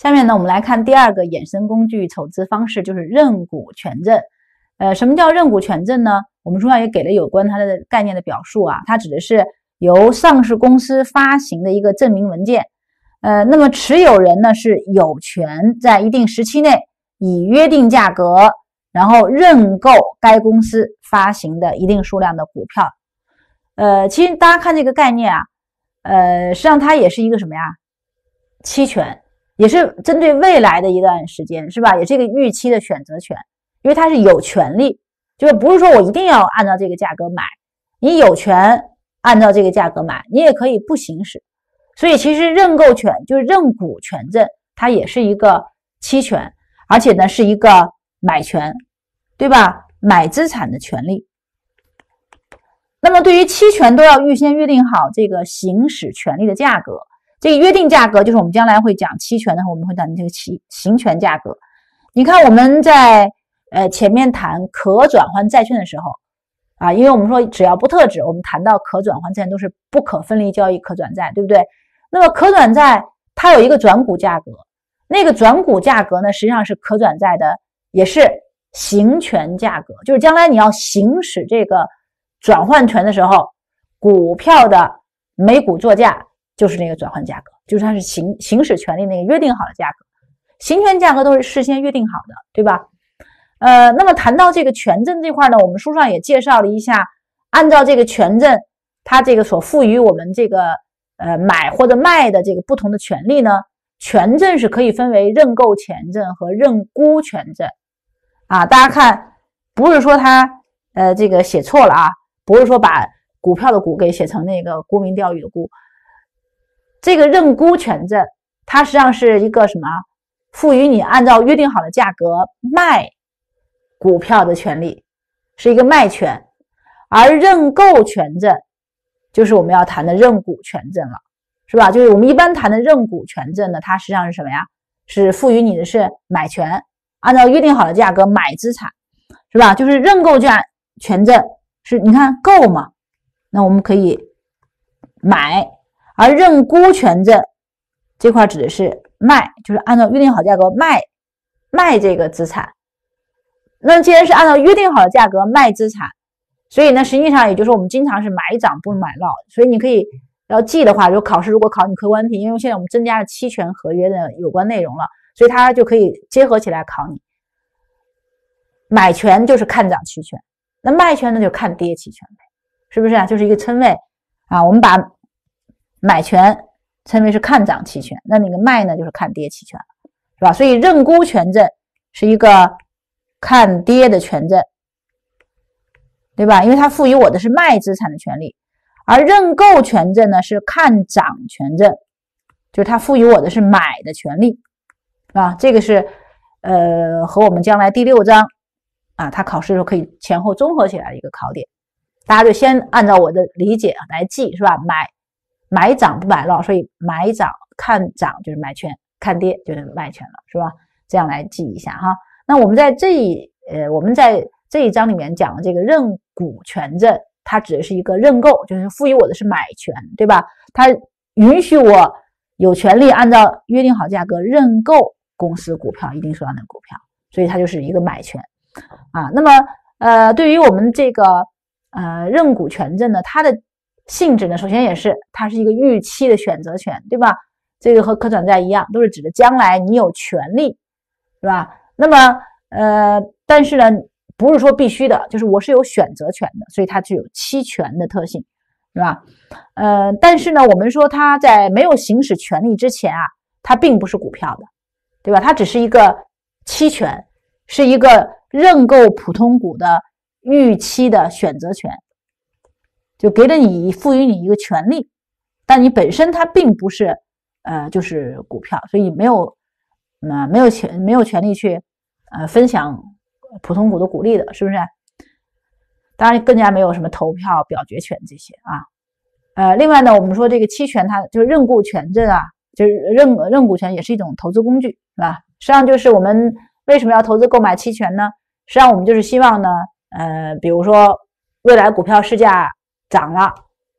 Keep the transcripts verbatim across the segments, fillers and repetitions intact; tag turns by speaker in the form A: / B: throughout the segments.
A: 下面呢，我们来看第二个衍生工具筹资方式，就是认股权证。呃，什么叫认股权证呢？我们书上也给了有关它的概念的表述啊，它指的是由上市公司发行的一个证明文件。呃，那么持有人呢是有权在一定时期内以约定价格，然后认购该公司发行的一定数量的股票。呃，其实大家看这个概念啊，呃，实际上它也是一个什么呀？期权，也是针对未来的一段时间，是吧？也是一个预期的选择权，因为它是有权利，就是不是说我一定要按照这个价格买，你有权按照这个价格买，你也可以不行使。所以其实认购权就是认股权证，它也是一个期权，而且呢是一个买权，对吧？买资产的权利。那么对于期权都要预先约定好这个行使权利的价格，这个约定价格就是我们将来会讲期权的时候，我们会讲这个期行权价格。你看我们在呃前面谈可转换债券的时候啊，因为我们说只要不特指，我们谈到可转换债券都是不可分离交易可转债，对不对？那么可转债它有一个转股价格，那个转股价格呢实际上是可转债的也是行权价格，就是将来你要行使这个转换权的时候，股票的每股作价就是那个转换价格，就是它是行行使权利那个约定好的价格，行权价格都是事先约定好的，对吧？呃，那么谈到这个权证这块呢，我们书上也介绍了一下，按照这个权证，它这个所赋予我们这个呃买或者卖的这个不同的权利呢，权证是可以分为认购权证和认沽权证啊。大家看，不是说它呃这个写错了啊，不是说把股票的股给写成那个沽名钓誉的沽。这个认沽权证，它实际上是一个什么？赋予你按照约定好的价格卖股票的权利，是一个卖权。而认购权证就是我们要谈的认股权证了，是吧？就是我们一般谈的认股权证呢，它实际上是什么呀？是赋予你的是买权，按照约定好的价格买资产，是吧？就是认购权权证是你看购嘛，那我们可以买。而认沽权证这块指的是卖，就是按照约定好价格卖卖这个资产。那既然是按照约定好的价格卖资产，所以呢，实际上也就是我们经常是买涨不买落。所以你可以要记的话，就考试如果考你客观题，因为现在我们增加了期权合约的有关内容了，所以它就可以结合起来考你。买权就是看涨期权，那卖权呢就看跌期权呗，是不是啊？就是一个称谓啊，我们把买权称为是看涨期权，那那个卖呢就是看跌期权，是吧？所以认沽权证是一个看跌的权证，对吧？因为它赋予我的是卖资产的权利，而认购权证呢是看涨权证，就是它赋予我的是买的权利，啊，这个是呃和我们将来第六章啊，它考试的时候可以前后综合起来的一个考点，大家就先按照我的理解来记，是吧？买买涨不买落，所以买涨看涨就是买权，看跌就是卖权了，是吧？这样来记一下哈。那我们在这一呃我们在这一章里面讲的这个认股权证，它指的是一个认购，就是赋予我的是买权，对吧？它允许我有权利按照约定好价格认购公司股票一定数量的股票，所以它就是一个买权啊。那么呃对于我们这个呃认股权证呢，它的性质呢，首先也是它是一个预期的选择权，对吧？这个和可转债一样，都是指的将来你有权利，是吧？那么呃但是呢不是说必须的，就是我是有选择权的，所以它具有期权的特性，是吧？呃但是呢我们说它在没有行使权利之前啊，它并不是股票的，对吧？它只是一个期权，是一个认购普通股的预期的选择权，就给了你赋予你一个权利，但你本身它并不是呃就是股票，所以没有呃没有权没有权利去呃分享普通股的股利的，是不是？当然更加没有什么投票表决权这些啊。呃另外呢，我们说这个期权它就是认股权证啊，就是认认股权也是一种投资工具，是吧？实际上就是我们为什么要投资购买期权呢？实际上我们就是希望呢呃比如说未来股票市价涨了，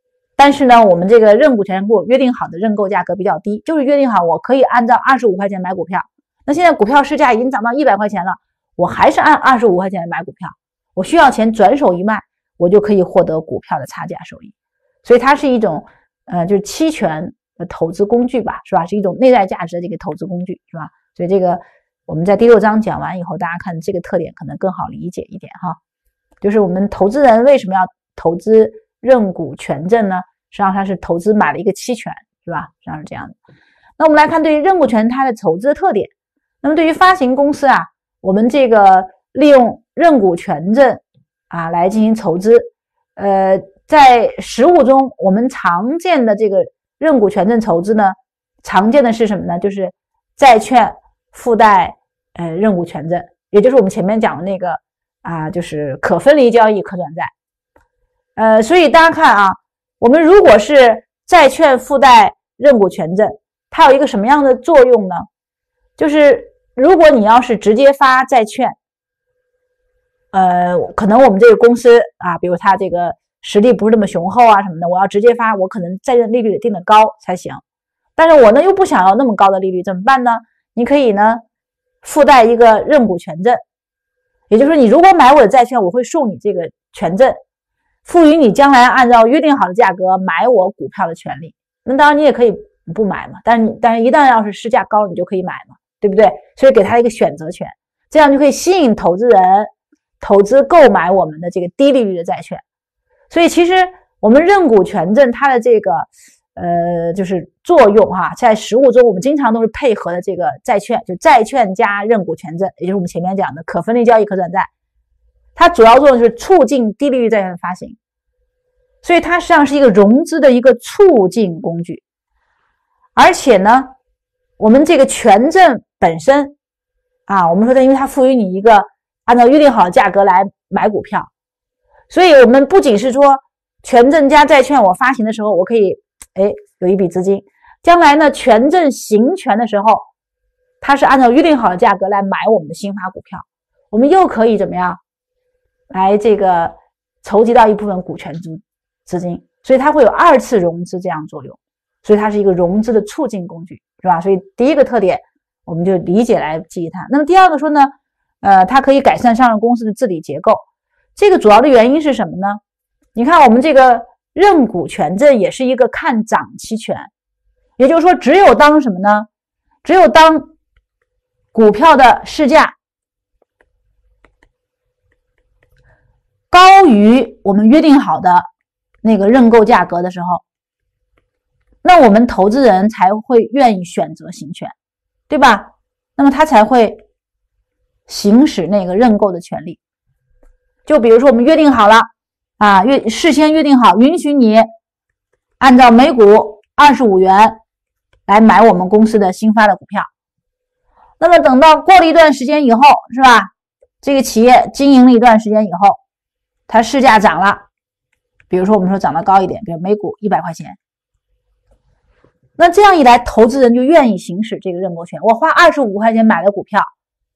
A: 但是呢，我们这个认股权人跟我约定好的认购价格比较低，就是约定好我可以按照二十五块钱买股票。那现在股票市价已经涨到一百块钱了，我还是按二十五块钱买股票，我需要钱转手一卖，我就可以获得股票的差价收益。所以它是一种呃，就是期权的投资工具吧，是吧？是一种内在价值的这个投资工具，是吧？所以这个我们在第六章讲完以后，大家看这个特点可能更好理解一点哈。就是我们投资人为什么要投资认股权证呢？实际上它是投资买了一个期权，是吧？实际上是这样的。那我们来看对于认股权它的投资的特点。那么对于发行公司啊，我们这个利用认股权证啊来进行筹资，呃，在实务中我们常见的这个认股权证筹资呢，常见的是什么呢？就是债券附带呃认股权证，也就是我们前面讲的那个啊，就是可分离交易可转债。呃，所以大家看啊，我们如果是债券附带认股权证，它有一个什么样的作用呢？就是如果你要是直接发债券，呃，可能我们这个公司啊，比如它这个实力不是那么雄厚啊什么的，我要直接发，我可能债券利率得定的高才行。但是我呢又不想要那么高的利率，怎么办呢？你可以呢附带一个认股权证，也就是说你如果买我的债券，我会送你这个权证，赋予你将来按照约定好的价格买我股票的权利。那当然你也可以不买嘛，但是你但是一旦要是市价高，你就可以买嘛，对不对？所以给他一个选择权，这样就可以吸引投资人投资购买我们的这个低利率的债券。所以其实我们认股权证它的这个呃就是作用哈、啊，在实务中我们经常都是配合的这个债券，就债券加认股权证，也就是我们前面讲的可分离交易可转债。它主要作用就是促进低利率债券的发行，所以它实际上是一个融资的一个促进工具。而且呢，我们这个权证本身啊，我们说的因为它赋予你一个按照约定好的价格来买股票，所以我们不仅是说权证加债券我发行的时候我可以哎有一笔资金，将来呢权证行权的时候，它是按照约定好的价格来买我们的新发股票，我们又可以怎么样来这个筹集到一部分股权资金，所以它会有二次融资这样作用，所以它是一个融资的促进工具，是吧？所以第一个特点我们就理解来记忆它。那么第二个说呢，呃，它可以改善上市公司的治理结构。这个主要的原因是什么呢？你看我们这个认股权证也是一个看涨期权，也就是说只有当什么呢？只有当股票的市价高于我们约定好的那个认购价格的时候，那我们投资人才会愿意选择行权，对吧？那么他才会行使那个认购的权利。就比如说我们约定好了啊，约事先约定好，允许你按照每股二十五元来买我们公司的新发的股票。那么等到过了一段时间以后，是吧？这个企业经营了一段时间以后，它市价涨了，比如说我们说涨得高一点，比如每股一百块钱。那这样一来，投资人就愿意行使这个认购权。我花二十五块钱买了股票，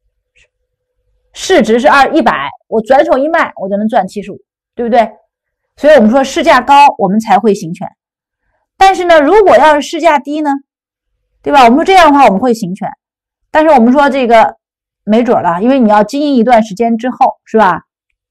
A: 市值是二一百，我转手一卖，我就能赚七十五，对不对？所以我们说市价高，我们才会行权。但是呢，如果要是市价低呢，对吧？我们说这样的话我们会行权，但是我们说这个没准了，因为你要经营一段时间之后，是吧？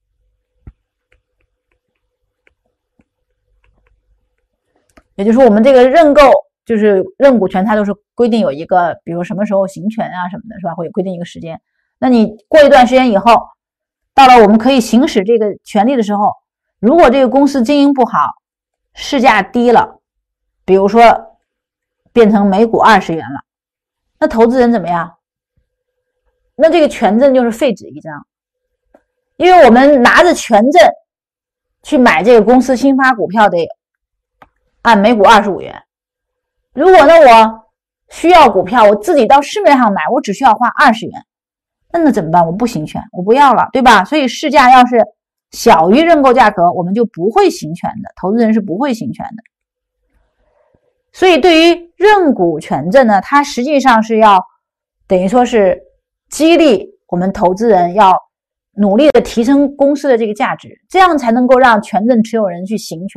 A: 也就是说我们这个认购就是认股权，它都是规定有一个比如什么时候行权啊什么的，是吧？会有规定一个时间。那你过一段时间以后，到了我们可以行使这个权利的时候，如果这个公司经营不好，市价低了，比如说变成每股二十元了，那投资人怎么样？那这个权证就是废纸一张，因为我们拿着权证去买这个公司新发股票得按每股二十五元。如果呢我需要股票，我自己到市面上买，我只需要花二十元，那那怎么办？我不行权，我不要了，对吧？所以市价要是小于认购价格，我们就不会行权的，投资人是不会行权的。所以对于认股权证呢，它实际上是要等于说是激励我们投资人要努力的提升公司的这个价值，这样才能够让权证持有人去行权，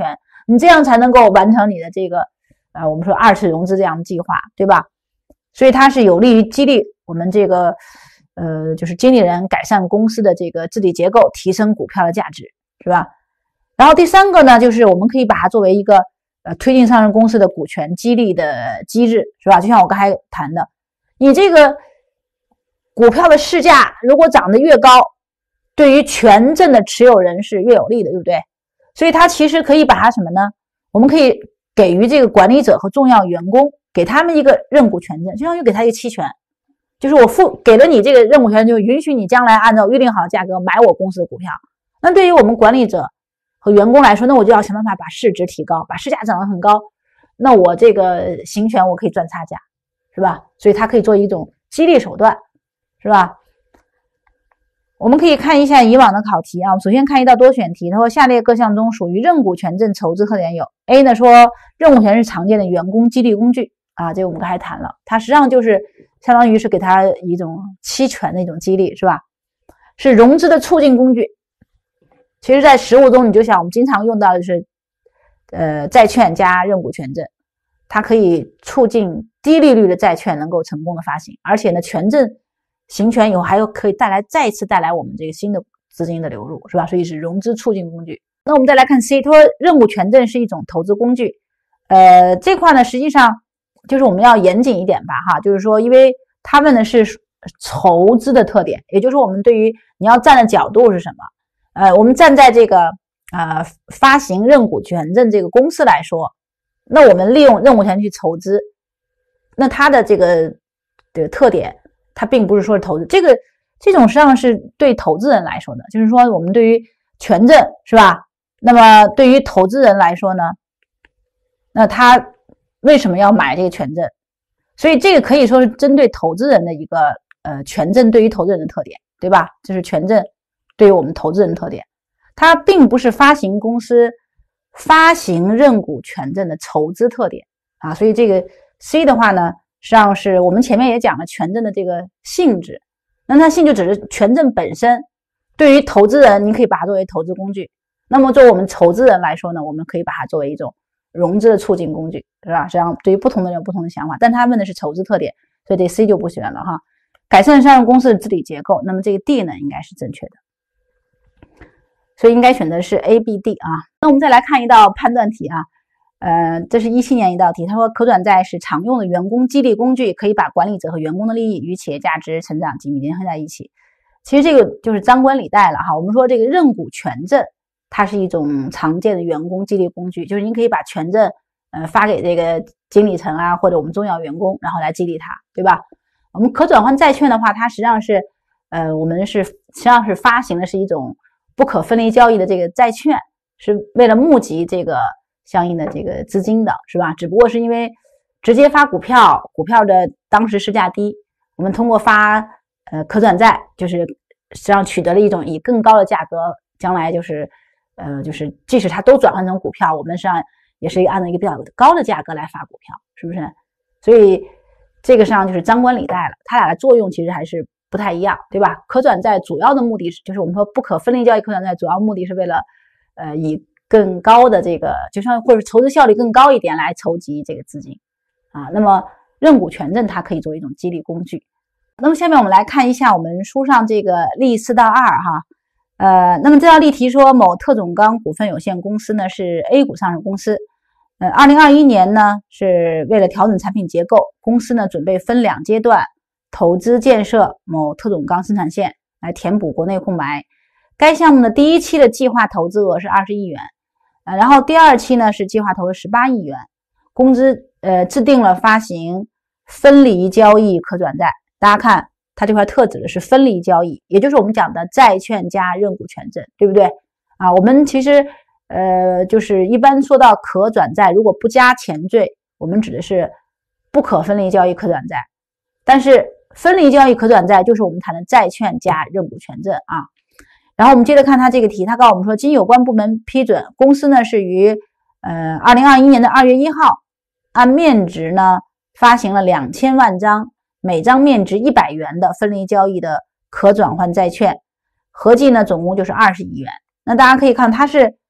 A: 你这样才能够完成你的这个呃我们说二次融资这样的计划，对吧？所以它是有利于激励我们这个呃就是经理人改善公司的这个治理结构，提升股票的价值，是吧？然后第三个呢，就是我们可以把它作为一个呃推进上市公司的股权激励的机制，是吧？就像我刚才谈的，你这个股票的市价如果涨得越高，对于权证的持有人是越有利的，对不对？所以它其实可以把它什么呢？我们可以给予这个管理者和重要员工，给他们一个认股权证，相当于给他一个期权，就是我付给了你这个认股权，就允许你将来按照约定好的价格买我公司的股票。那对于我们管理者和员工来说，那我就要想办法把市值提高，把市价涨得很高，那我这个行权我可以赚差价，是吧？所以它可以做一种激励手段，是吧？我们可以看一下以往的考题啊。首先看一道多选题，它说下列各项中属于认股权证筹资特点有 A 呢，说认股权是常见的员工激励工具啊，这个我们刚才谈了，它实际上就是相当于是给他一种期权的一种激励，是吧？是融资的促进工具。其实在实务中你就想我们经常用到的是呃债券加认股权证，它可以促进低利率的债券能够成功的发行，而且呢权证行权以后还有可以带来再次带来我们这个新的资金的流入，是吧？所以是融资促进工具。那我们再来看 C， 它说认股权证是一种投资工具。呃，这块呢实际上就是我们要严谨一点吧，哈，就是说因为他们呢是筹资的特点，也就是说我们对于你要站的角度是什么？呃，我们站在这个呃发行认股权证这个公司来说，那我们利用认股权去筹资，那它的这个这个特点。它并不是说是投资，这个这种实际上是对投资人来说的，就是说我们对于权证是吧？那么对于投资人来说呢，那他为什么要买这个权证？所以这个可以说是针对投资人的一个呃权证对于投资人的特点，对吧？这是权证对于我们投资人的特点，它并不是发行公司发行认股权证的筹资特点啊。所以这个 C 的话呢，实际上是我们前面也讲了权证的这个性质，那它性质只是权证本身，对于投资人你可以把它作为投资工具，那么作为我们筹资人来说呢，我们可以把它作为一种融资的促进工具，是吧？实际上对于不同的人有不同的想法，但他问的是筹资特点，所以这 C 就不选了哈。改善上市公司的治理结构，那么这个 D 呢应该是正确的，所以应该选择是 A、B、D 啊。那我们再来看一道判断题啊。呃，这是一七年一道题，他说可转债是常用的员工激励工具，可以把管理者和员工的利益与企业价值成长紧密联合在一起。其实这个就是张冠李戴了哈。我们说这个认股权证，它是一种常见的员工激励工具，就是你可以把权证呃发给这个经理层啊，或者我们重要员工，然后来激励他，对吧？我们可转换债券的话，它实际上是呃我们是实际上是发行的是一种不可分离交易的这个债券，是为了募集这个相应的这个资金的，是吧？只不过是因为直接发股票，股票的当时市价低，我们通过发呃可转债，就是实际上取得了一种以更高的价格，将来就是呃就是即使它都转换成股票，我们实际上也是按照一个比较高的价格来发股票，是不是？所以这个实际上就是张冠李戴了，它俩的作用其实还是不太一样，对吧？可转债主要的目的是，就是我们说不可分离交易可转债主要目的是为了呃以更高的这个，就像或者筹资效率更高一点来筹集这个资金啊。那么认股权证它可以作为一种激励工具。那么下面我们来看一下我们书上这个例四到二哈。呃，那么这道例题说某特种钢股份有限公司呢是 A 股上市公司，呃，二零二一年呢是为了调整产品结构，公司呢准备分两阶段投资建设某特种钢生产线来填补国内空白。该项目的第一期的计划投资额是二十亿元。呃，然后第二期呢是计划投资十八亿元，公司呃制定了发行分离交易可转债。大家看它这块特指的是分离交易，也就是我们讲的债券加认股权证，对不对啊？我们其实呃就是一般说到可转债，如果不加前缀，我们指的是不可分离交易可转债，但是分离交易可转债就是我们谈的债券加认股权证啊。然后我们接着看它这个题，它告诉我们说，经有关部门批准，公司呢是于呃二零二一年的二月一号按面值呢发行了两千万张，每张面值一百元的分离交易的可转换债券，合计呢总共就是二十亿元。那大家可以看它是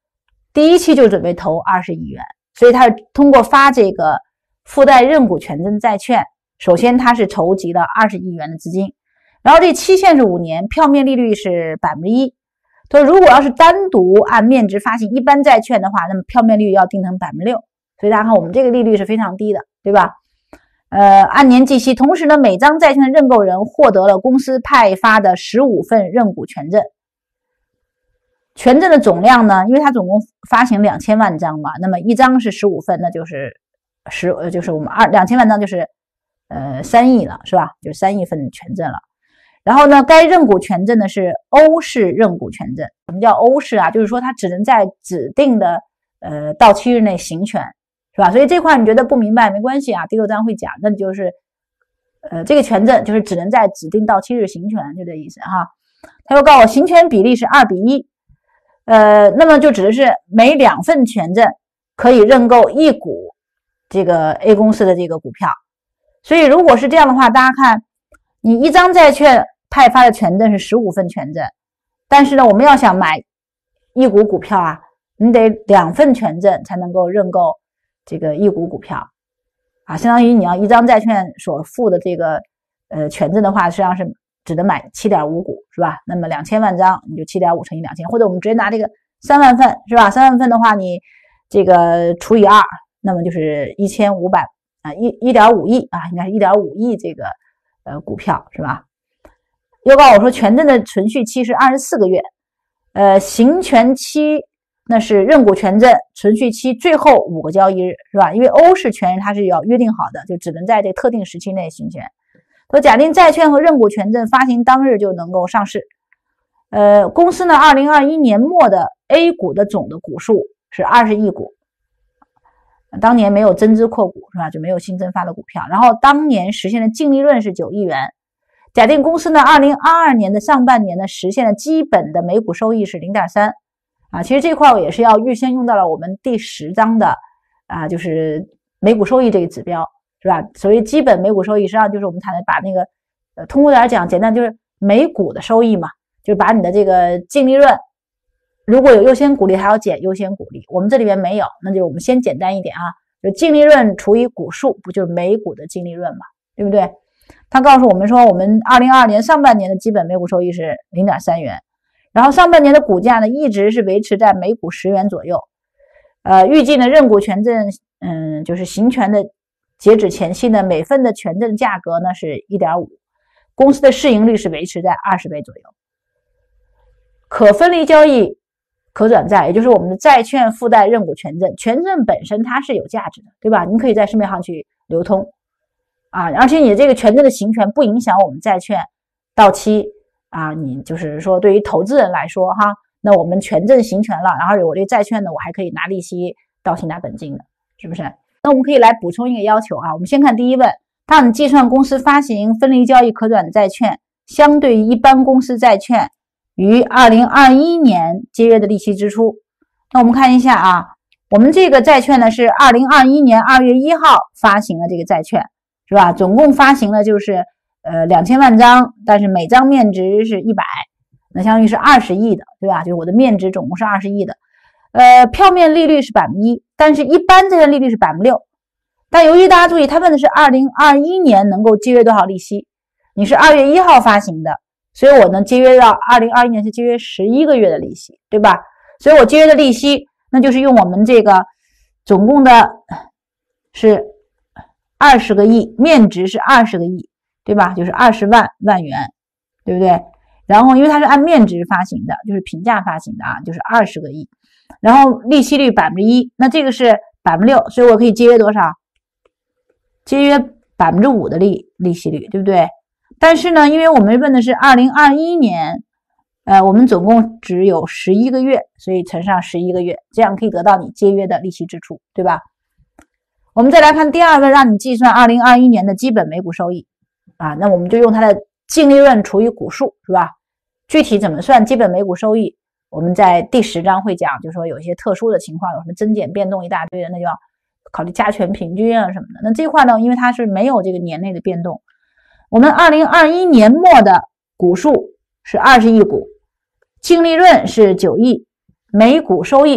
A: 第一期就准备投二十亿元，所以他是通过发这个附带认股权证债券，首先他是筹集了二十亿元的资金，然后这期限是五年，票面利率是百分之一。他说如果要是单独按面值发行一般债券的话，那么票面利率要定成百分之六，所以大家看我们这个利率是非常低的，对吧？呃，按年计息，同时呢，每张债券的认购人获得了公司派发的十五份认股权证。权证的总量呢，因为它总共发行两千万张嘛，那么一张是十五份，那就是十呃就是我们二两千万张就是呃三亿了，是吧？就是三亿份权证了。然后呢，该认股权证呢是欧式认股权证。什么叫欧式啊？就是说它只能在指定的呃到期日内行权，是吧？所以这块你觉得不明白没关系啊，第六章会讲。那就是呃这个权证就是只能在指定到期日行权，就这意思哈。他又告诉我行权比例是二比一，呃，那么就指的是每两份权证可以认购一股这个 A 公司的这个股票。所以如果是这样的话，大家看，你一张债券派发的权证是十五份权证，但是呢，我们要想买一股股票啊，你得两份权证才能够认购这个一股股票啊，相当于你要一张债券所附的这个呃权证的话，实际上是只能买 七点五 股，是吧？那么两千万张你就 七点五 乘以两千，或者我们直接拿这个三万份，是吧？三万份的话你这个除以二，那么就是一千五百啊 一点五亿啊，应该是 一点五亿这个呃股票，是吧？又告诉我说权证的存续期是二十四个月，呃行权期那是认股权证存续期最后五个交易日，是吧？因为欧式权它是要约定好的，就只能在这特定时期内行权。说假定债券和认股权证发行当日就能够上市，呃，公司呢二零二一年末的 A 股的总的股数是二十亿股，当年没有增资扩股，是吧？就没有新增发的股票。然后当年实现的净利润是九亿元。假定公司呢二零二二年的上半年呢实现的基本的每股收益是 零点三 啊，其实这块也是要预先用到了我们第十章的啊，就是每股收益这个指标，是吧？所谓基本每股收益，实际上就是我们谈的把那个呃通过点讲，简单就是每股的收益嘛，就是把你的这个净利润，如果有优先股利还要减优先股利，我们这里边没有，那就我们先简单一点啊，就净利润除以股数，不就是每股的净利润嘛，对不对？他告诉我们说，我们二零二二年上半年的基本每股收益是 零点三 元，然后上半年的股价呢一直是维持在每股十元左右。呃，预计呢认股权证，嗯，就是行权的截止前期呢，每份的权证价格呢是 一点五， 公司的市盈率是维持在二十倍左右。可分离交易可转债，也就是我们的债券附带认股权证，权证本身它是有价值的，对吧？您可以在市面上去流通啊，而且你这个权证的行权不影响我们债券到期啊，你就是说对于投资人来说哈，那我们权证行权了，然后我这债券呢，我还可以拿利息到期拿本金的，是不是？那我们可以来补充一个要求啊，我们先看第一问，它让你计算公司发行分离交易可转债券相对于一般公司债券于二零二一年节约的利息支出。那我们看一下啊，我们这个债券呢是二零二一年二月一号发行的这个债券，是吧？总共发行的就是呃两千万张，但是每张面值是一百，那相当于是二十亿的，对吧？就是我的面值总共是二十亿的。呃，票面利率是百分之一，但是一般债券利率是百分之六。但由于大家注意，他问的是二零二一年能够节约多少利息，你是二月一号发行的，所以我能节约到二零二一年是节约十一个月的利息，对吧？所以我节约的利息，那就是用我们这个总共的是二十个亿，面值是二十个亿，对吧？就是二十万万元，对不对？然后因为它是按面值发行的，就是平价发行的啊，就是二十个亿。然后利息率百分之一，那这个是百分之六，所以我可以节约多少？节约百分之五的利利息率，对不对？但是呢，因为我们问的是二零二一年，呃，我们总共只有十一个月，所以乘上十一个月，这样可以得到你节约的利息支出，对吧？我们再来看第二个，让你计算二零二一年的基本每股收益啊，那我们就用它的净利润除以股数，是吧？具体怎么算基本每股收益？我们在第十章会讲，就是说有一些特殊的情况，有什么增减变动一大堆的，那就要考虑加权平均啊什么的。那这块呢，因为它是没有这个年内的变动，我们二零二一年末的股数是二十亿股，净利润是九亿，每股收益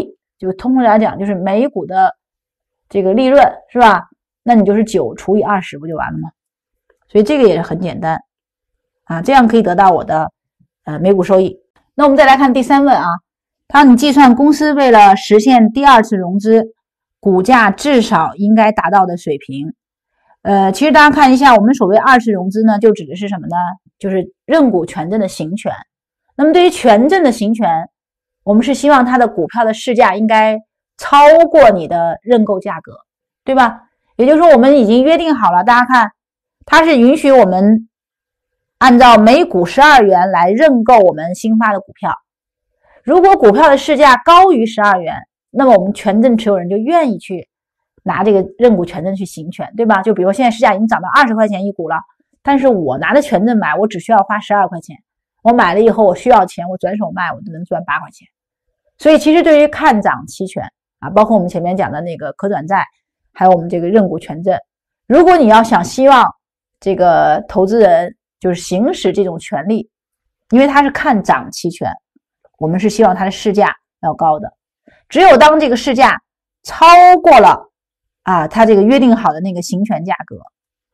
A: 就通俗来讲就是每股的这个利润是吧？那你就是九除以二十不就完了吗？所以这个也是很简单啊，这样可以得到我的呃每股收益。那我们再来看第三问啊，它你计算公司为了实现第二次融资，股价至少应该达到的水平。呃，其实大家看一下，我们所谓二次融资呢，就指的是什么呢？就是认股权证的行权。那么对于权证的行权，我们是希望它的股票的市价应该超过你的认购价格，对吧？也就是说我们已经约定好了，大家看它是允许我们按照每股十二元来认购我们新发的股票。如果股票的市价高于十二元，那么我们权证持有人就愿意去拿这个认股权证去行权，对吧？就比如现在市价已经涨到二十块钱一股了，但是我拿着权证买，我只需要花十二块钱，我买了以后我需要钱，我转手卖，我就能赚八块钱。所以其实对于看涨期权啊，包括我们前面讲的那个可转债，还有我们这个认股权证，如果你要想希望这个投资人就是行使这种权利，因为它是看涨期权，我们是希望它的市价要高的。只有当这个市价超过了啊，它这个约定好的那个行权价格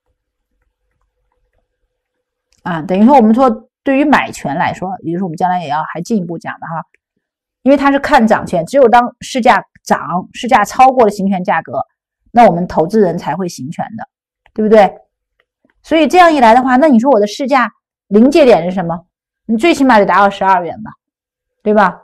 A: 啊，等于说我们说对于买权来说，也就是我们将来也要还进一步讲的哈，因为它是看涨权，只有当市价涨，市价超过了行权价格，那我们投资人才会行权的，对不对？所以这样一来的话，那你说我的市价临界点是什么？你最起码得达到十二元吧，对吧？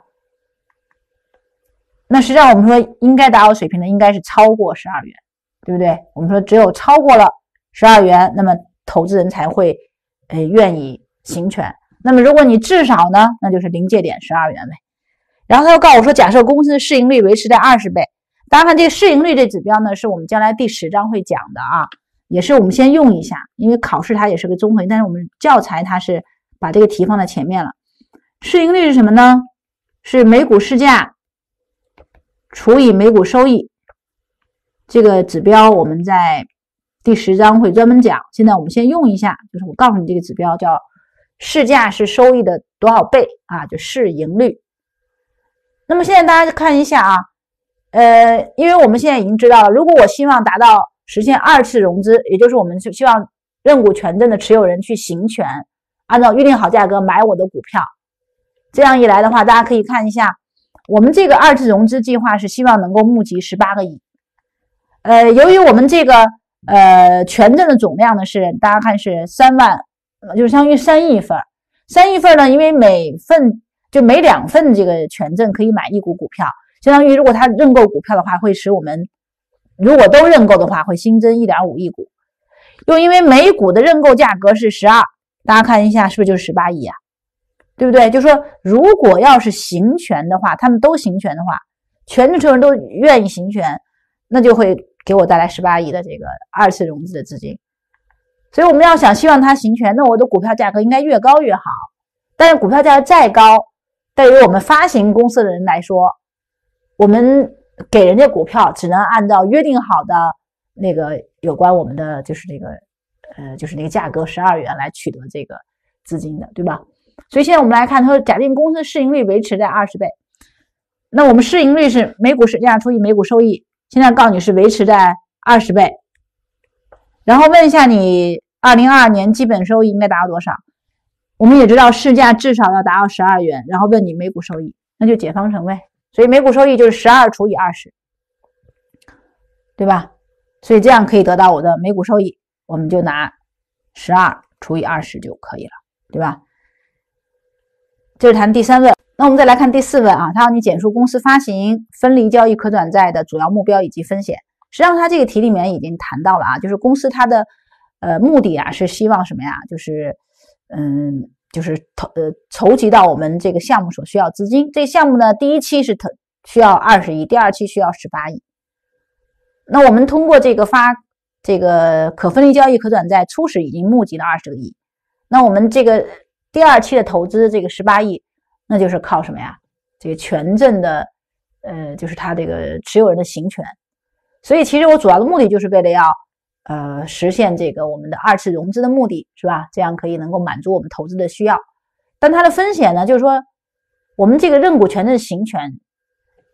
A: 那实际上我们说应该达到水平的应该是超过十二元，对不对？我们说只有超过了十二元，那么投资人才会呃愿意行权。那么如果你至少呢，那就是临界点十二元呗。然后他又告诉我说，假设公司的市盈率维持在二十倍，大家看这个市盈率这指标呢，是我们将来第十章会讲的啊，也是我们先用一下，因为考试它也是个综合，但是我们教材它是把这个题放在前面了。市盈率是什么呢？是每股市价除以每股收益，这个指标我们在第十章会专门讲，现在我们先用一下，就是我告诉你这个指标叫市价是收益的多少倍啊，就市盈率。那么现在大家看一下啊，呃，因为我们现在已经知道了，如果我希望达到实现二次融资，也就是我们希望认股权证的持有人去行权，按照约定好价格买我的股票，这样一来的话，大家可以看一下，我们这个二次融资计划是希望能够募集十八个亿。呃，由于我们这个呃权证的总量呢是大家看是三万，就是相当于三亿份。三亿份呢，因为每份就每两份这个权证可以买一股股票，相当于如果他认购股票的话，会使我们如果都认购的话，会新增 一点五亿股。又因为每股的认购价格是十二，大家看一下是不是就是十八亿啊？对不对？就是说如果要是行权的话，他们都行权的话，全持有人都愿意行权，那就会给我带来十八亿的这个二次融资的资金。所以我们要想希望它行权，那我的股票价格应该越高越好。但是股票价格再高，对于我们发行公司的人来说，我们给人家股票只能按照约定好的那个有关我们的就是这个呃就是那个价格十二元来取得这个资金的，对吧？所以现在我们来看，他说假定公司市盈率维持在二十倍，那我们市盈率是每股市价除以每股收益，现在告诉你是维持在二十倍，然后问一下你二零二二年基本收益应该达到多少？我们也知道市价至少要达到十二元，然后问你每股收益，那就解方程呗。所以每股收益就是十二除以二十，对吧？所以这样可以得到我的每股收益，我们就拿十二除以二十就可以了，对吧？这是谈第三问。那我们再来看第四问啊，它让你简述公司发行分离交易可转债的主要目标以及风险。实际上它这个题里面已经谈到了啊，就是公司它的呃目的啊是希望什么呀？就是嗯就是投呃筹集到我们这个项目所需要资金。这个项目呢，第一期是投需要二十亿，第二期需要十八亿。那我们通过这个发这个可分离交易可转债，初始已经募集了二十个亿。那我们这个第二期的投资这个十八亿，那就是靠什么呀？这个权证的呃就是它这个持有人的行权。所以其实我主要的目的就是为了要呃实现这个我们的二次融资的目的，是吧？这样可以能够满足我们投资的需要。但它的风险呢，就是说我们这个认股权证行权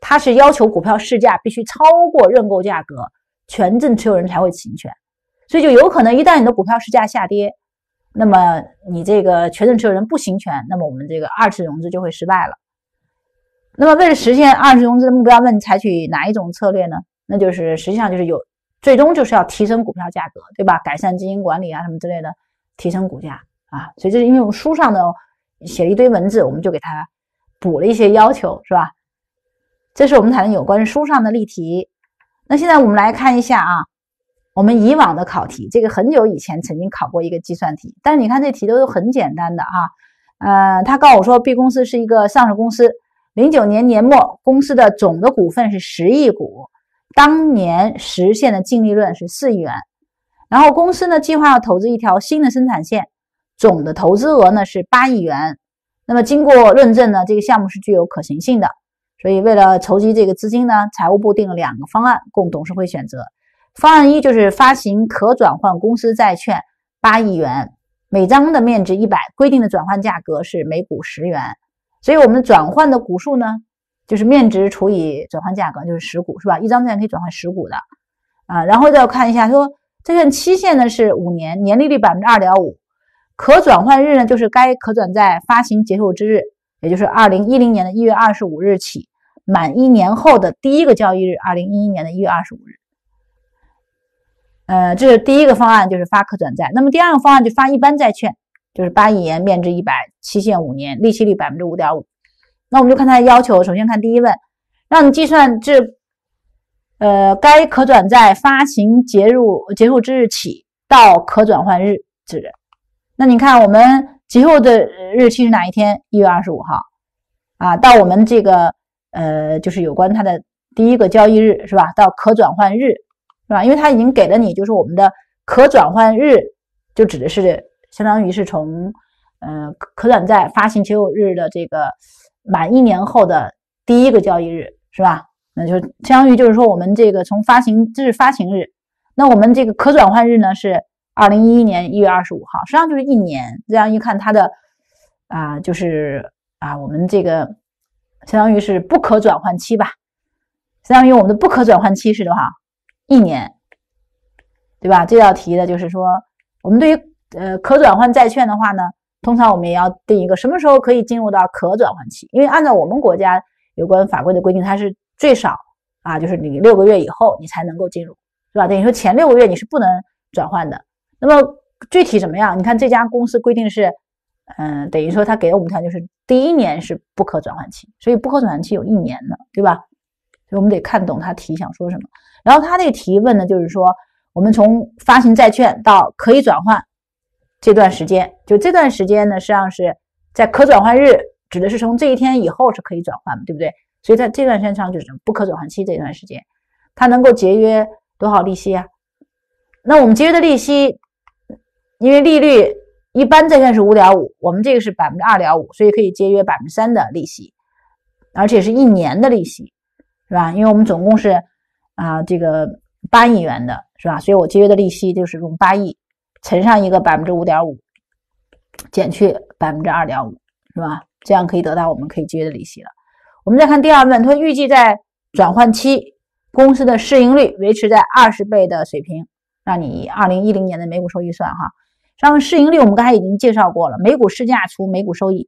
A: 它是要求股票市价必须超过认购价格，权证持有人才会行权。所以就有可能一旦你的股票市价下跌，那么你这个权证持有人不行权，那么我们这个二次融资就会失败了。那么为了实现二次融资的目标，那你采取哪一种策略呢？那就是实际上就是有最终就是要提升股票价格，对吧？改善基金管理啊什么之类的，提升股价啊。所以这是因为我们书上的写了一堆文字，我们就给它补了一些要求，是吧？这是我们谈的有关书上的例题。那现在我们来看一下啊，我们以往的考题，这个很久以前曾经考过一个计算题，但是你看这题都是很简单的啊。呃，他告诉我说 B 公司是一个上市公司，零九年年末公司的总的股份是十亿股，当年实现的净利润是四亿元。然后公司呢计划要投资一条新的生产线，总的投资额呢是八亿元。那么经过论证呢，这个项目是具有可行性的。所以为了筹集这个资金呢，财务部定了两个方案供董事会选择。方案一就是发行可转换公司债券八亿元，每张的面值一百，规定的转换价格是每股十元。所以我们转换的股数呢，就是面值除以转换价格，就是十股，是吧？一张债券可以转换十股的啊。然后再看一下，说债券期限呢是五年，年利率 百分之二点五， 可转换日呢就是该可转债发行结束之日，也就是二零一零年的一月二十五日起，满一年后的第一个交易日，二零一一年的一月二十五日。呃，这是第一个方案，就是发可转债。那么第二个方案就发一般债券，就是八亿元，面值一百，期限五年，利息率 百分之五点五。 那我们就看它的要求，首先看第一问，让你计算至呃该可转债发行结入结束之日起到可转换日之日。那你看我们结束的日期是哪一天？一月二十五号啊，到我们这个呃就是有关它的第一个交易日，是吧？到可转换日，是吧？因为它已经给了你，就是我们的可转换日，就指的是相当于是从呃可转债发行结束日的这个满一年后的第一个交易日，是吧？那就相当于就是说我们这个从发行，这是发行日，那我们这个可转换日呢是二零一一年一月二十五号，实际上就是一年。这样一看它的啊，就是啊我们这个相当于是不可转换期吧，相当于我们的不可转换期是多少？一年，对吧？这道题的就是说我们对于呃可转换债券的话呢，通常我们也要定一个什么时候可以进入到可转换期，因为按照我们国家有关法规的规定，它是最少啊就是你六个月以后你才能够进入，是吧？等于说前六个月你是不能转换的。那么具体怎么样？你看这家公司规定是嗯、呃，等于说它给了我们条件就是第一年是不可转换期，所以不可转换期有一年的，对吧？所以我们得看懂他题想说什么。然后他这个提问呢，就是说我们从发行债券到可以转换这段时间，就这段时间呢，实际上是在可转换日，指的是从这一天以后是可以转换的，对不对？所以在这段时间上就是不可转换期这段时间，它能够节约多少利息啊？那我们节约的利息，因为利率一般债券是 五点五， 我们这个是 百分之二点五， 所以可以节约 百分之三 的利息，而且是一年的利息，是吧？因为我们总共是啊这个八亿元的，是吧？所以我节约的利息就是用八亿乘上一个 百分之五点五 减去 百分之二点五， 是吧？这样可以得到我们可以节约的利息了。我们再看第二问，它预计在转换期公司的市盈率维持在二十倍的水平，让你以二零一零年的每股收益算哈。上面市盈率我们刚才已经介绍过了，每股市价除每股收益，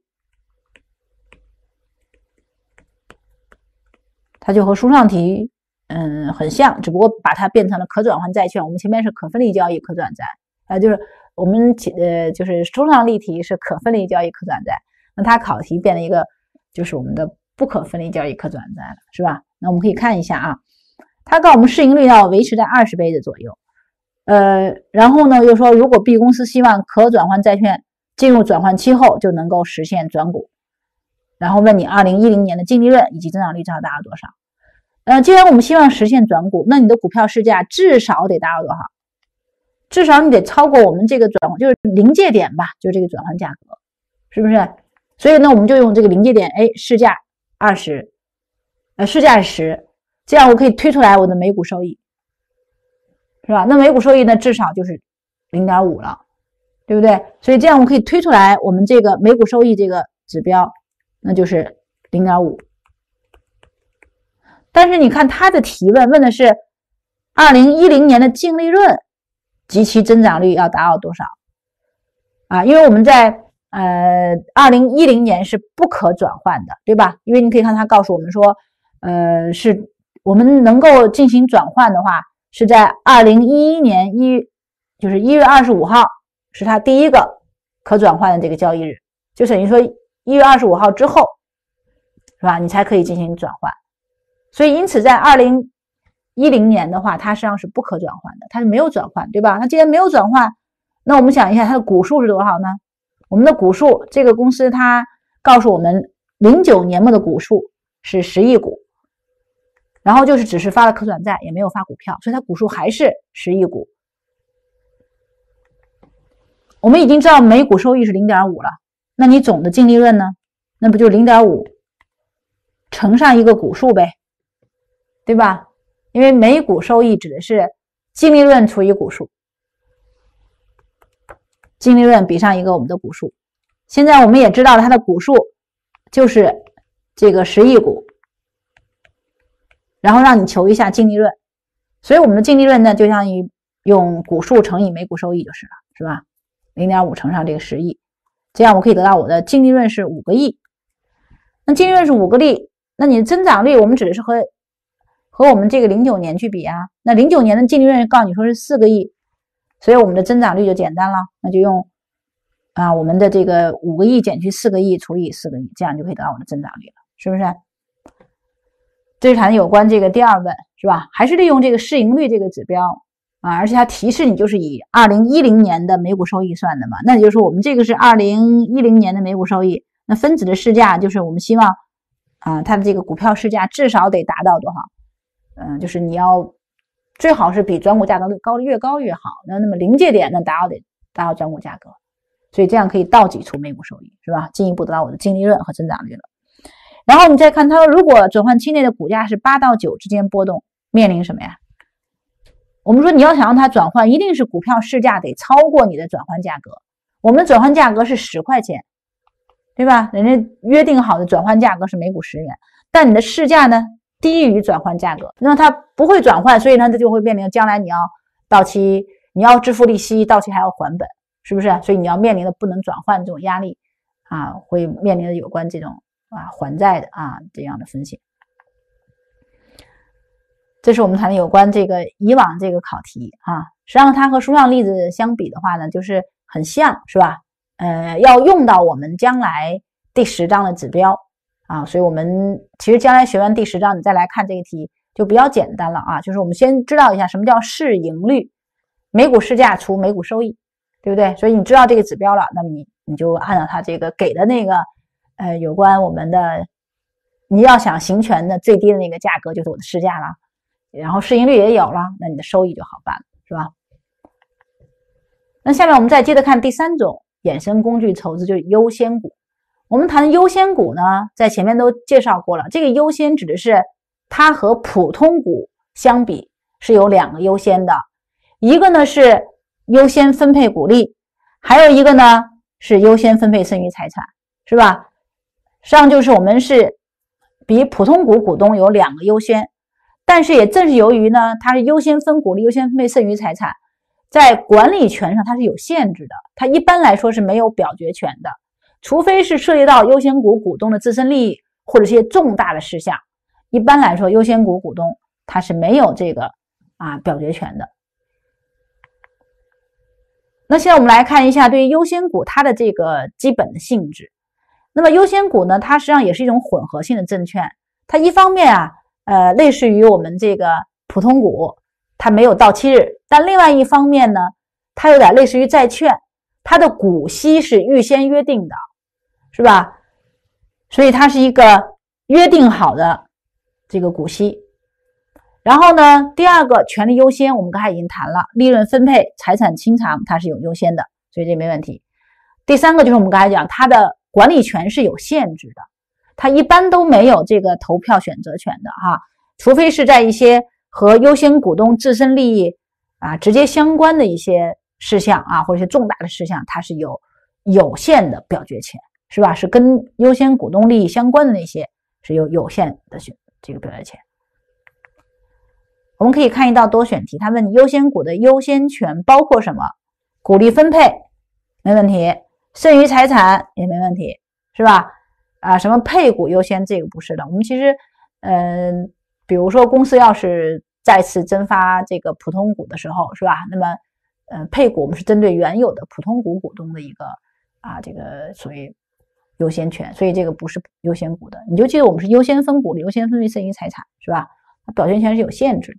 A: 它就和书上题嗯很像，只不过把它变成了可转换债券。我们前面是可分离交易可转债，呃就是我们呃就是书上例题是可分离交易可转债，那它考题变了一个就是我们的不可分离交易可转债了，是吧？那我们可以看一下啊，它告诉我们市盈率要维持在二十倍的左右。呃，然后呢，又说如果 B 公司希望可转换债券进入转换期后就能够实现转股，然后问你二零一零年的净利润以及增长率至少达到多少？呃，既然我们希望实现转股，那你的股票市价至少得达到多少？至少你得超过我们这个转换，就是临界点吧，就是这个转换价格，是不是？所以呢，我们就用这个临界点，哎，市价二十，呃，市价是十，这样我可以推出来我的每股收益。是吧？那每股收益呢，至少就是 零点五 了，对不对？所以这样我们可以推出来我们这个每股收益这个指标，那就是 零点五。 但是你看他的提问问的是二零一零年的净利润及其增长率要达到多少啊？因为我们在呃二零一零年是不可转换的，对吧？因为你可以看他告诉我们说，呃，是我们能够进行转换的话，是在二零一一年一就是一月二十五号是他第一个可转换的这个交易日，就等于说一月二十五号之后，是吧？你才可以进行转换。所以因此在二零一零年的话，它实际上是不可转换的，它是没有转换，对吧？它既然没有转换，那我们想一下它的股数是多少呢？我们的股数，这个公司它告诉我们零九年末的股数是十亿股，然后就是只是发了可转债，也没有发股票，所以它股数还是十亿股。我们已经知道每股收益是 零点五 了，那你总的净利润呢？那不就 零点五 乘上一个股数呗，对吧？因为每股收益指的是净利润除以股数，净利润比上一个我们的股数。现在我们也知道了它的股数就是这个十亿股，然后让你求一下净利润，所以我们的净利润呢就相当于用股数乘以每股收益就是了，是吧？ 零点五 乘上这个十亿，这样我可以得到我的净利润是五个亿。那净利润是五个亿，那你的增长率我们指的是和和我们这个零九年去比啊，那零九年的净利润告诉你说是四个亿，所以我们的增长率就简单了，那就用啊我们的这个五个亿减去四个亿除以四个亿，这样就可以得到我的增长率了，是不是？这是谈有关这个第二问，是吧？还是利用这个市盈率这个指标啊，而且它提示你就是以二零一零年的每股收益算的嘛，那也就是说我们这个是二零一零年的每股收益，那分子的市价就是我们希望啊它的这个股票市价至少得达到多少？嗯，就是你要最好是比转股价格高的越高越好，那那么临界点呢达到得达到转股价格，所以这样可以倒挤出每股收益，是吧？进一步得到我的净利润和增长率了。然后你再看它说，如果转换期内的股价是八到九之间波动，面临什么呀？我们说你要想让它转换，一定是股票市价得超过你的转换价格。我们的转换价格是十块钱，对吧？人家约定好的转换价格是每股十元，但你的市价呢低于转换价格，那它不会转换，所以呢这就会面临将来你要到期，你要支付利息，到期还要还本，是不是？所以你要面临的不能转换这种压力啊，会面临的有关这种啊还债的啊这样的风险。这是我们谈的有关这个以往这个考题啊，实际上它和书上例子相比的话呢，就是很像，是吧？呃，要用到我们将来第十章的指标啊，所以我们其实将来学完第十章，你再来看这个题就比较简单了啊，就是我们先知道一下什么叫市盈率，每股市价除每股收益，对不对？所以你知道这个指标了，那么你你就按照它这个给的那个呃有关我们的你要想行权的最低的那个价格就是我的市价了。然后市盈率也有了，那你的收益就好办了，是吧？那下面我们再接着看第三种衍生工具筹资，就是优先股。我们谈优先股呢，在前面都介绍过了，这个优先指的是它和普通股相比是有两个优先的，一个呢是优先分配股利，还有一个呢是优先分配剩余财产，是吧？实际上就是我们是比普通股股东有两个优先。但是也正是由于呢，它是优先分股利、优先分配剩余财产，在管理权上它是有限制的，它一般来说是没有表决权的，除非是涉及到优先股股东的自身利益或者是一些重大的事项，一般来说优先股股东它是没有这个啊表决权的。那现在我们来看一下对于优先股它的这个基本的性质。那么优先股呢，它实际上也是一种混合性的证券，它一方面啊呃，类似于我们这个普通股，它没有到期日，但另外一方面呢，它有点类似于债券，它的股息是预先约定的，是吧？所以它是一个约定好的这个股息。然后呢，第二个权利优先，我们刚才已经谈了，利润分配、财产清偿，它是有优先的，所以这没问题。第三个就是我们刚才讲，它的管理权是有限制的。它一般都没有这个投票选择权的哈，除非是在一些和优先股东自身利益啊直接相关的一些事项啊，或者是重大的事项，它是有有限的表决权，是吧？是跟优先股东利益相关的那些是有有限的这个表决权我们可以看一道多选题，他问你优先股的优先权包括什么？股利分配没问题，剩余财产也没问题，是吧？啊，什么配股优先，这个不是的。我们其实，嗯、呃，比如说公司要是再次增发这个普通股的时候，是吧？那么，呃，配股我们是针对原有的普通股股东的一个啊，这个属于优先权，所以这个不是优先股的。你就记得我们是优先分股的，优先分配剩余财产，是吧？它表决权是有限制的。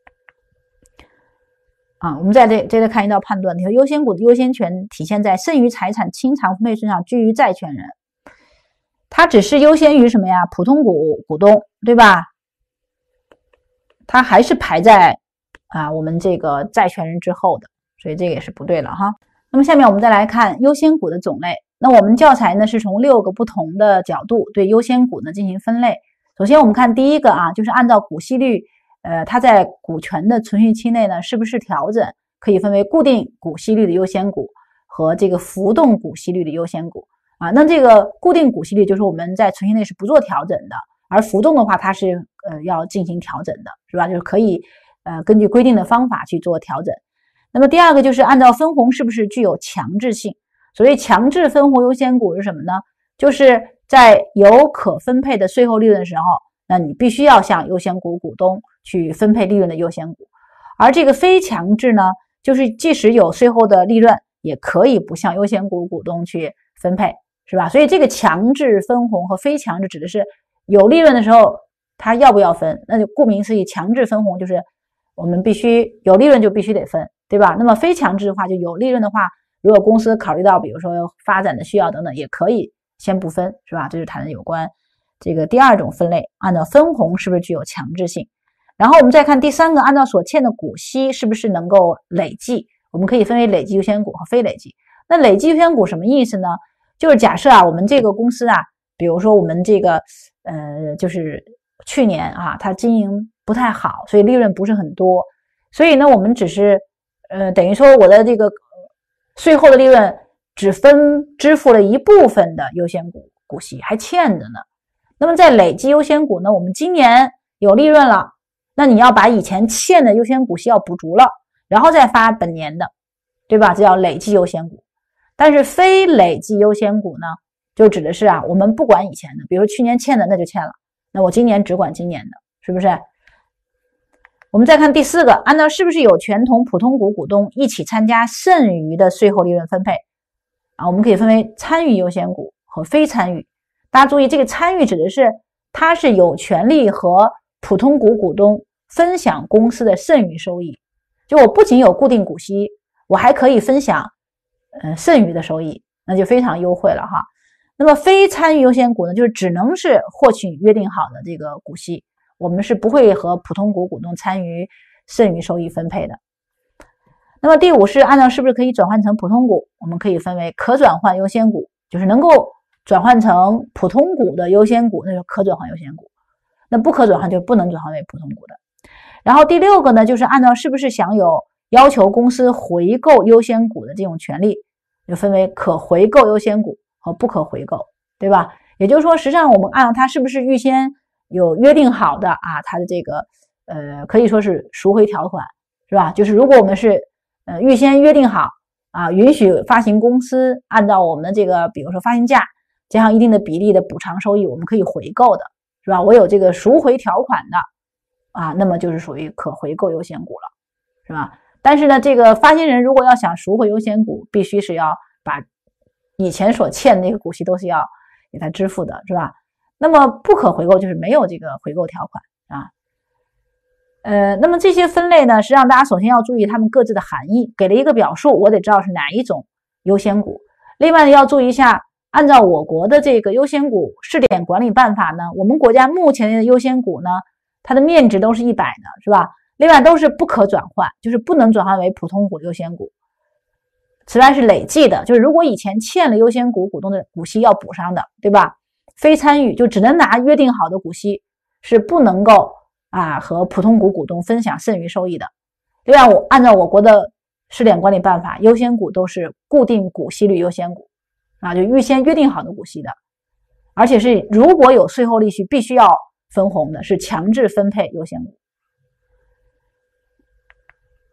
A: 啊，我们再这接着看一道判断，你说优先股的优先权体现在剩余财产清偿分配顺序上居于债权人，它只是优先于什么呀？普通股股东，对吧？它还是排在啊我们这个债权人之后的，所以这个也是不对了哈。那么下面我们再来看优先股的种类，那我们教材呢是从六个不同的角度对优先股呢进行分类。首先我们看第一个啊，就是按照股息率。呃，它在股权的存续期内呢，是不是调整？可以分为固定股息率的优先股和这个浮动股息率的优先股啊。那这个固定股息率就是我们在存续内是不做调整的，而浮动的话，它是呃要进行调整的，是吧？就是可以呃根据规定的方法去做调整。那么第二个就是按照分红是不是具有强制性？所谓强制分红优先股是什么呢？就是在有可分配的税后利润的时候，那你必须要向优先股股东去分配利润的优先股，而这个非强制呢，就是即使有税后的利润，也可以不向优先股股东去分配，是吧？所以这个强制分红和非强制指的是有利润的时候，他要不要分？那就顾名思义，强制分红就是我们必须有利润就必须得分，对吧？那么非强制的话，就有利润的话，如果公司考虑到比如说发展的需要等等，也可以先不分，是吧？这是谈的有关这个第二种分类，按照分红是不是具有强制性。然后我们再看第三个，按照所欠的股息是不是能够累计，我们可以分为累计优先股和非累计。那累计优先股什么意思呢？就是假设啊，我们这个公司啊，比如说我们这个呃，就是去年啊，它经营不太好，所以利润不是很多，所以呢，我们只是呃，等于说我的这个税后的利润只分支付了一部分的优先股股息，还欠着呢。那么在累计优先股呢，我们今年有利润了，那你要把以前欠的优先股息要补足了，然后再发本年的，对吧？这叫累计优先股。但是非累计优先股呢，就指的是啊，我们不管以前的，比如去年欠的那就欠了，那我今年只管今年的，是不是？我们再看第四个，按照是不是有权同普通股股东一起参加剩余的税后利润分配啊？我们可以分为参与优先股和非参与。大家注意，这个参与指的是他是有权利和普通股股东分享公司的剩余收益，就我不仅有固定股息，我还可以分享呃剩余的收益，那就非常优惠了哈。那么非参与优先股呢，就是只能是获取约定好的这个股息，我们是不会和普通股股东参与剩余收益分配的。那么第五是按照是不是可以转换成普通股，我们可以分为可转换优先股，就是能够转换成普通股的优先股，那就是可转换优先股，那不可转换就不能转换为普通股的。然后第六个呢，就是按照是不是享有要求公司回购优先股的这种权利，就分为可回购优先股和不可回购，对吧？也就是说，实际上我们按照它是不是预先有约定好的啊，它的这个呃可以说是赎回条款，是吧？就是如果我们是呃预先约定好啊，允许发行公司按照我们的这个比如说发行价加上一定的比例的补偿收益，我们可以回购的，是吧？我有这个赎回条款的啊，那么就是属于可回购优先股了，是吧？但是呢，这个发行人如果要想赎回优先股，必须是要把以前所欠的那个股息都是要给他支付的，是吧？那么不可回购就是没有这个回购条款啊。呃，那么这些分类呢，实际上大家首先要注意它们各自的含义，给了一个表述，我得知道是哪一种优先股。另外要注意一下，按照我国的这个优先股试点管理办法呢，我们国家目前的优先股呢，它的面值都是一百的，是吧？另外都是不可转换，就是不能转换为普通股优先股。此外是累计的，就是如果以前欠了优先股股东的股息要补上的，对吧？非参与就只能拿约定好的股息，是不能够啊和普通股股东分享剩余收益的。另外我按照我国的试点管理办法，优先股都是固定股息率优先股啊，就预先约定好的股息的，而且是如果有税后利息必须要分红的，是强制分配优先股。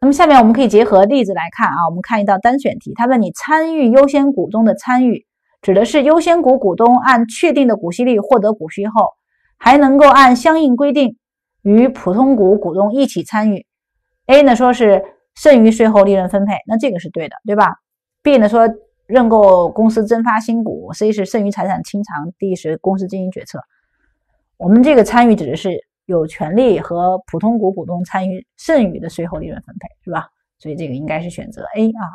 A: 那么下面我们可以结合例子来看啊，我们看一道单选题，他问你参与优先股中的参与，指的是优先股股东按确定的股息率获得股息后，还能够按相应规定与普通股股东一起参与。A 呢说是剩余税后利润分配，那这个是对的，对吧？ B 呢说认购公司增发新股 ，C 是剩余财产清偿 ，D 是公司经营决策。我们这个参与指的是有权利和普通股股东参与剩余的税后利润分配，是吧？所以这个应该是选择 A 啊。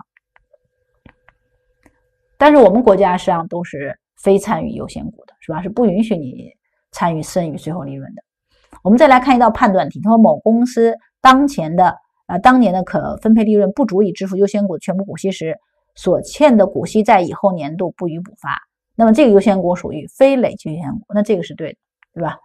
A: 但是我们国家实际上都是非参与优先股的，是吧？是不允许你参与剩余税后利润的。我们再来看一道判断题，他说某公司当前的呃当年的可分配利润不足以支付优先股全部股息时，所欠的股息在以后年度不予补发，那么这个优先股属于非累计优先股，那这个是对的，对吧？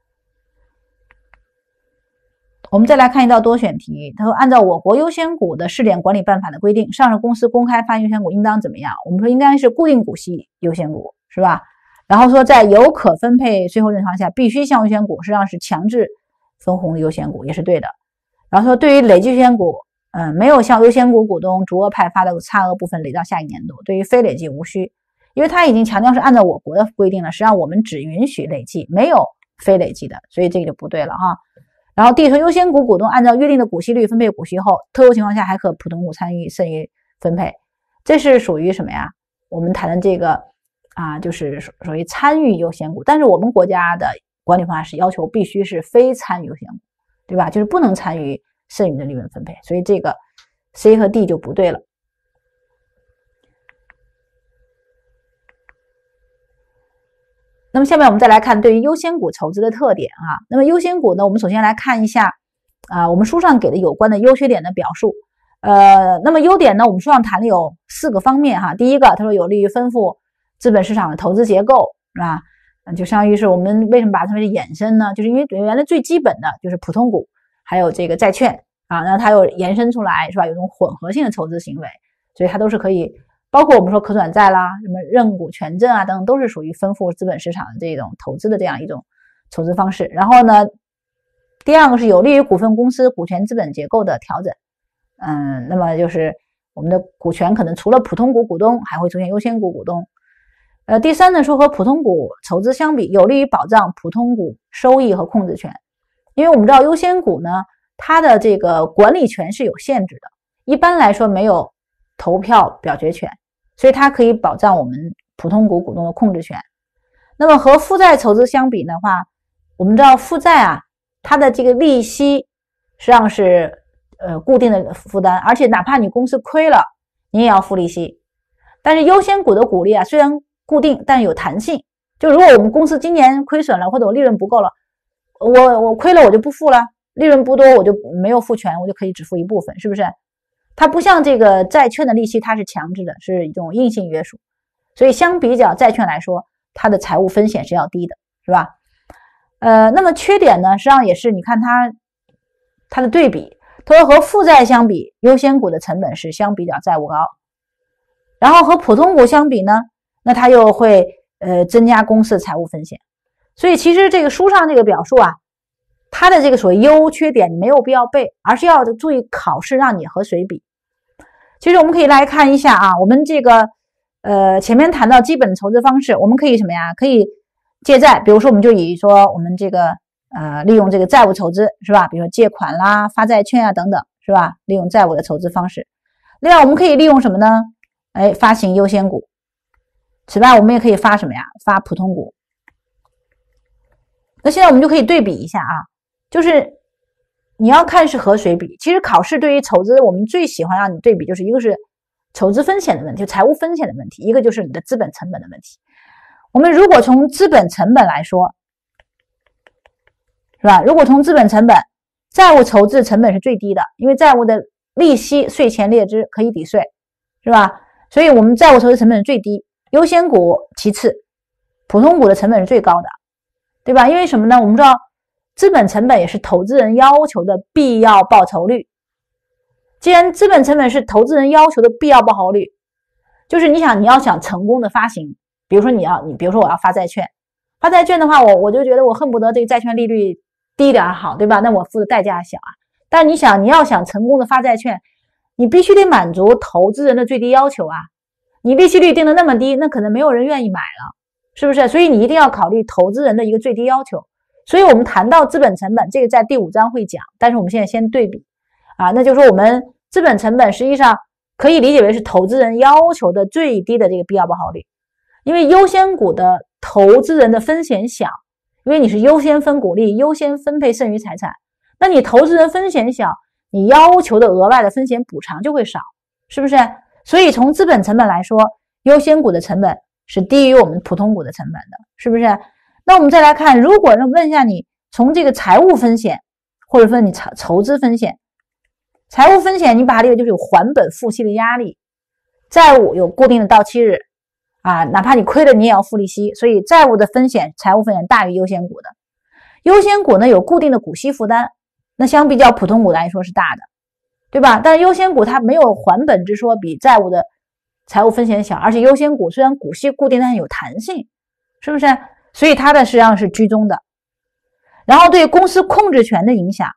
A: 我们再来看一道多选题，他说按照我国优先股的试点管理办法的规定，上市公司公开发优先股应当怎么样？我们说应该是固定股息优先股，是吧？然后说在有可分配税后情况下，必须向优先股实际上是强制分红的优先股，也是对的。然后说对于累计优先股，嗯，没有向优先股股东足额派发的差额部分累到下一年度，对于非累计无需，因为他已经强调是按照我国的规定了，实际上我们只允许累计，没有非累计的，所以这个就不对了哈。然后 D 说优先股股东按照约定的股息率分配股息后，特殊情况下还可普通股参与剩余分配，这是属于什么呀？我们谈的这个啊，就是属于参与优先股，但是我们国家的管理方法是要求必须是非参与优先股，对吧？就是不能参与剩余的利润分配，所以这个 C 和 D 就不对了。那么下面我们再来看对于优先股筹资的特点啊。那么优先股呢，我们首先来看一下啊，我们书上给的有关的优缺点的表述。呃，那么优点呢，我们书上谈的有四个方面哈。第一个，他说有利于丰富资本市场的投资结构，是吧？就相当于是我们为什么把它们衍生呢？就是因为原来最基本的就是普通股，还有这个债券啊，那它又延伸出来，是吧？有种混合性的筹资行为，所以它都是可以。包括我们说可转债啦，什么认股权证啊等等，都是属于丰富资本市场的这种投资的这样一种筹资方式。然后呢，第二个是有利于股份公司股权资本结构的调整，嗯，那么就是我们的股权可能除了普通股股东，还会出现优先股股东。呃，第三呢，说和普通股筹资相比，有利于保障普通股收益和控制权，因为我们知道优先股呢，它的这个管理权是有限制的，一般来说没有投票表决权，所以它可以保障我们普通股股东的控制权。那么和负债筹资相比的话，我们知道负债啊，它的这个利息实际上是呃固定的负担，而且哪怕你公司亏了，你也要付利息。但是优先股的股利啊，虽然固定，但有弹性。就如果我们公司今年亏损了，或者我利润不够了，我我亏了我就不付了，利润不多我就没有付全，我就可以只付一部分，是不是？它不像这个债券的利息，它是强制的，是一种硬性约束，所以相比较债券来说，它的财务风险是要低的，是吧？呃，那么缺点呢，实际上也是你看它它的对比，它说和负债相比，优先股的成本是相比较债务高，然后和普通股相比呢，那它又会呃增加公司的财务风险，所以其实这个书上这个表述啊，它的这个所谓优缺点你没有必要背，而是要注意考试让你和谁比。其实我们可以来看一下啊，我们这个呃前面谈到基本筹资方式，我们可以什么呀？可以借债，比如说我们就以说我们这个呃利用这个债务筹资，是吧？比如说借款啦、发债券啊等等，是吧？利用债务的筹资方式。另外我们可以利用什么呢？哎，发行优先股。此外我们也可以发什么呀？发普通股。那现在我们就可以对比一下啊，就是你要看是和谁比。其实考试对于筹资，我们最喜欢让你对比，就是一个是筹资风险的问题，财务风险的问题，一个就是你的资本成本的问题。我们如果从资本成本来说，是吧？如果从资本成本，债务筹资成本是最低的，因为债务的利息税前列支可以抵税，是吧？所以我们债务筹资成本是最低，优先股其次，普通股的成本是最高的，对吧？因为什么呢？我们知道资本成本也是投资人要求的必要报酬率。既然资本成本是投资人要求的必要报酬率，就是你想你要想成功的发行，比如说你要你比如说我要发债券，发债券的话，我我就觉得我恨不得这个债券利率低一点好，对吧？那我付的代价小啊。 但你想，你要想成功的发债券，你必须得满足投资人的最低要求啊。你利息率定的那么低，那可能没有人愿意买了，是不是？所以你一定要考虑投资人的一个最低要求。所以我们谈到资本成本，这个在第五章会讲，但是我们现在先对比啊，那就是说我们资本成本实际上可以理解为是投资人要求的最低的这个必要报酬率。因为优先股的投资人的风险小，因为你是优先分股利，优先分配剩余财产，那你投资人风险小，你要求的额外的风险补偿就会少，是不是？所以从资本成本来说，优先股的成本是低于我们普通股的成本的，是不是？那我们再来看，如果问一下你，从这个财务风险，或者说你筹资风险，财务风险你把它列为就是有还本付息的压力，债务有固定的到期日啊，哪怕你亏了你也要付利息，所以债务的风险，财务风险大于优先股的。优先股呢有固定的股息负担，那相比较普通股来说是大的，对吧？但是优先股它没有还本之说，比债务的财务风险小，而且优先股虽然股息固定，但是有弹性，是不是？所以它的实际上是居中的。然后对公司控制权的影响，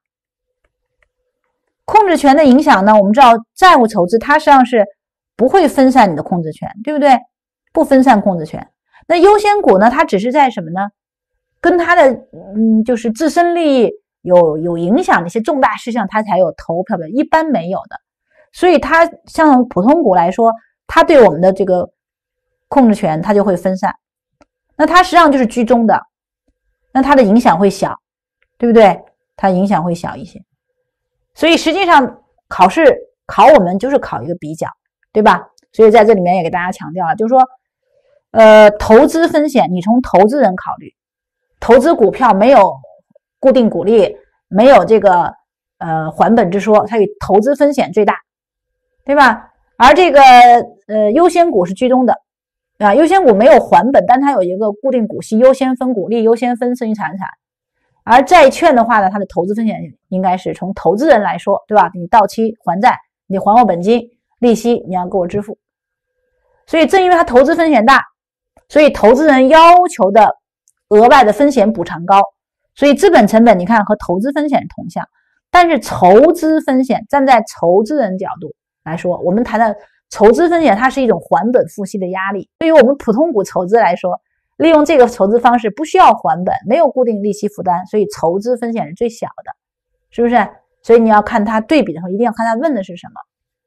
A: 控制权的影响呢，我们知道债务筹资它实际上是不会分散你的控制权，对不对？不分散控制权。那优先股呢，它只是在什么呢？跟它的嗯，就是自身利益有有影响的一些重大事项，它才有投票权，一般没有的。所以它像普通股来说，它对我们的这个控制权它就会分散，那它实际上就是居中的，那它的影响会小，对不对？它影响会小一些。所以实际上考试考我们就是考一个比较，对吧？所以在这里面也给大家强调了，就是说呃，投资风险你从投资人考虑，投资股票没有固定股利，没有这个呃还本之说，它与投资风险最大，对吧？而这个呃优先股是居中的啊，优先股没有还本，但它有一个固定股息，优先分股利，优先分剩余财产。而债券的话呢，它的投资风险应该是从投资人来说，对吧？你到期还债，你还我本金，利息你要给我支付。所以正因为它投资风险大，所以投资人要求的额外的风险补偿高，所以资本成本你看和投资风险是同向。但是筹资风险，站在筹资人角度来说，我们谈的筹资风险它是一种还本付息的压力。对于我们普通股筹资来说，利用这个筹资方式不需要还本，没有固定利息负担，所以筹资风险是最小的，是不是？所以你要看它对比的时候，一定要看它问的是什么。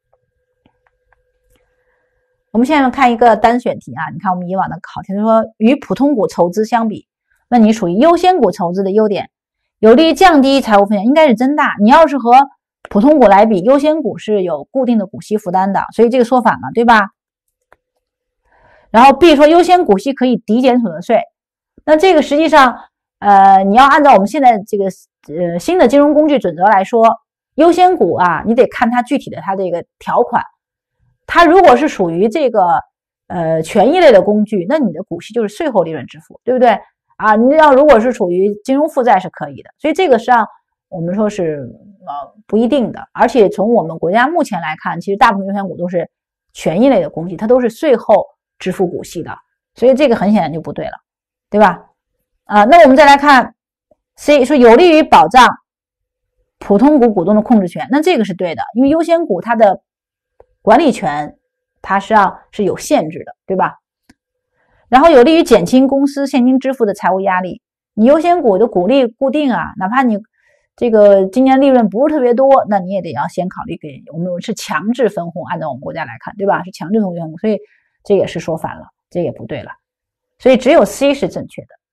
A: 我们现在看一个单选题啊，你看我们以往的考题说，与普通股筹资相比，那你属于优先股筹资的优点，有利于降低财务风险，应该是增大。你要是和普通股来比，优先股是有固定的股息负担的，所以这个说反了，对吧？然后 B 说优先股息可以抵减所得税，那这个实际上呃，你要按照我们现在这个呃新的金融工具准则来说，优先股啊，你得看它具体的它这个条款，它如果是属于这个呃权益类的工具，那你的股息就是税后利润支付，对不对啊？你要如果是属于金融负债是可以的，所以这个实际上我们说是呃不一定的。而且从我们国家目前来看，其实大部分优先股都是权益类的工具，它都是税后支付股息的，所以这个很显然就不对了，对吧？啊，那我们再来看 C 说有利于保障普通股股东的控制权，那这个是对的，因为优先股它的管理权它实际上是有限制的，对吧？然后有利于减轻公司现金支付的财务压力，你优先股的股利固定啊，哪怕你这个今年利润不是特别多，那你也得要先考虑给我们是强制分红，按照我们国家来看，对吧？是强制分红，所以这也是说反了，这也不对了，所以只有 C 是正确的。